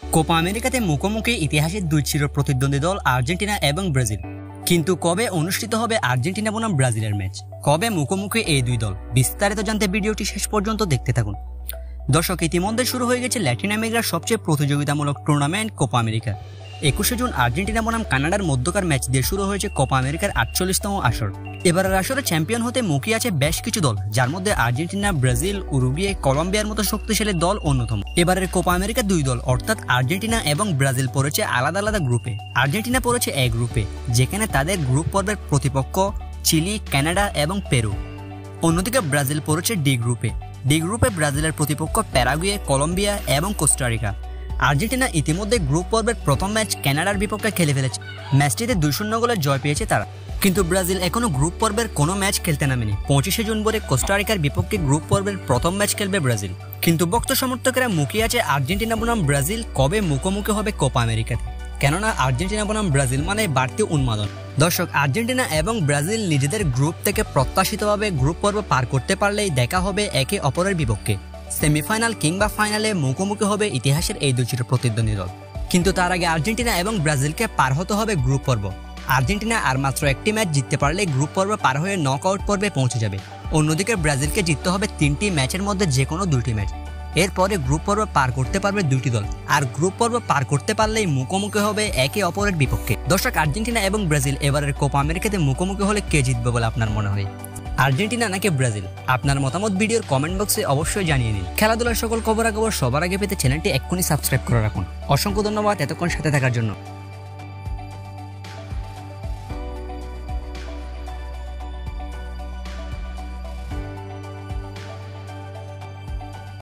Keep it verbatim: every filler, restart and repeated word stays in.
Copa আমেরিকাতে মুখোমুখি ইতিহাসের দুই চির প্রতিদ্বন্দ্বী দল আর্জেন্টিনা এবং ব্রাজিল। কিন্তু কবে অনুষ্ঠিত হবে আর্জেন্টিনা বনাম ব্রাজিলের ম্যাচ, কবে মুখোমুখি এই দুই দল, বিস্তারিত জানতে ভিডিওটি শেষ পর্যন্ত দেখতে থাকুন। দর্শক, ইতিমধ্যে শুরু হয়ে গেছে ল্যাটিন আমেরিকার সবচেয়ে প্রতিযোগিতামূলক টুর্নামেন্ট কোপা আমেরিকা। একুশে জুন আর্জেন্টিনা বনাম কানাডার মধ্যকার ম্যাচ দিয়ে শুরু হয়েছে কোপা আমেরিকার আটচল্লিশতম আসর। এবারের আসরে চ্যাম্পিয়ন হতে মুখিয়ে আছে বেশ কিছু দল, যার মধ্যে আর্জেন্টিনা, ব্রাজিল, উরুগুয়ে, কলম্বিয়ার মতো শক্তিশালী দল অন্যতম। এবারের কোপা আমেরিকার দুই দল অর্থাৎ আর্জেন্টিনা এবং ব্রাজিল পড়েছে আলাদা আলাদা গ্রুপে। আর্জেন্টিনা পড়েছে এ গ্রুপে, যেখানে তাদের গ্রুপ পর্বের প্রতিপক্ষ চিলি, কানাডা এবং পেরু। অন্যদিকে ব্রাজিল পড়েছে ডি গ্রুপে। ডি গ্রুপে ব্রাজিলের প্রতিপক্ষ প্যারাগুয়ে, কলম্বিয়া এবং কোস্টারিকা। আর্জেন্টিনা ইতিমধ্যে গ্রুপ পর্বের প্রথম ম্যাচ কানাডার বিপক্ষে খেলে ফেলেছে। ম্যাচটিতে দুই শূন্য গোলের জয় পেয়েছে তারা। কিন্তু ব্রাজিল এখনো গ্রুপ পর্বের কোনো ম্যাচ খেলতে নামেনি। পঁচিশে জুন ভোরে কোস্টারিকার বিপক্ষে গ্রুপ পর্বের প্রথম ম্যাচ খেলবে ব্রাজিল। কিন্তু ভক্ত সমর্থকেরা মুখিয়ে আছে আর্জেন্টিনা বনাম ব্রাজিল কবে মুখোমুখি হবে কোপা আমেরিকাতে, কেননা আর্জেন্টিনা বনাম ব্রাজিল মানে বাড়তি উন্মাদন। দর্শক, আর্জেন্টিনা এবং ব্রাজিল নিজেদের গ্রুপ থেকে প্রত্যাশিতভাবে গ্রুপ পর্ব পার করতে পারলেই দেখা হবে একে অপরের বিপক্ষে। সেমিফাইনাল কিংবা ফাইনালে মুখোমুখি হবে ইতিহাসের এই দুই চির প্রতিদ্বন্দ্বী দল। কিন্তু তার আগে আর্জেন্টিনা এবং ব্রাজিলকে পার হতে হবে গ্রুপ পর্ব। আর্জেন্টিনা আর মাত্র একটি ম্যাচ জিততে পারলে গ্রুপ পর্ব পার হয়ে নকআউট পর্বে পৌঁছে যাবে। অন্যদিকে ব্রাজিলকে জিততে হবে তিনটি ম্যাচের মধ্যে যে কোনো দুইটি ম্যাচ। এরপরে গ্রুপ পর্ব পার করতে পারবে দুইটি দল, আর গ্রুপ পর্ব পার করতে পারলেই মুখোমুখি হবে একে অপরের বিপক্ষে। দর্শক, আর্জেন্টিনা এবং ব্রাজিল এবারের কোপা আমেরিকাতে মুখোমুখি হলে কে জিতবে বলে আপনার মনে হয়? আর্জেন্টিনা নাকি ব্রাজিল? আপনার মতামত ভিডিওর কমেন্ট বক্সে অবশ্যই জানিয়ে দিন। খেলাধুলার সকল খবরাখবর সবার আগে পেতে চ্যানেলটি এক্ষুনি সাবস্ক্রাইব করে রাখুন। অসংখ্য ধন্যবাদ এতক্ষণ সাথে থাকার জন্য।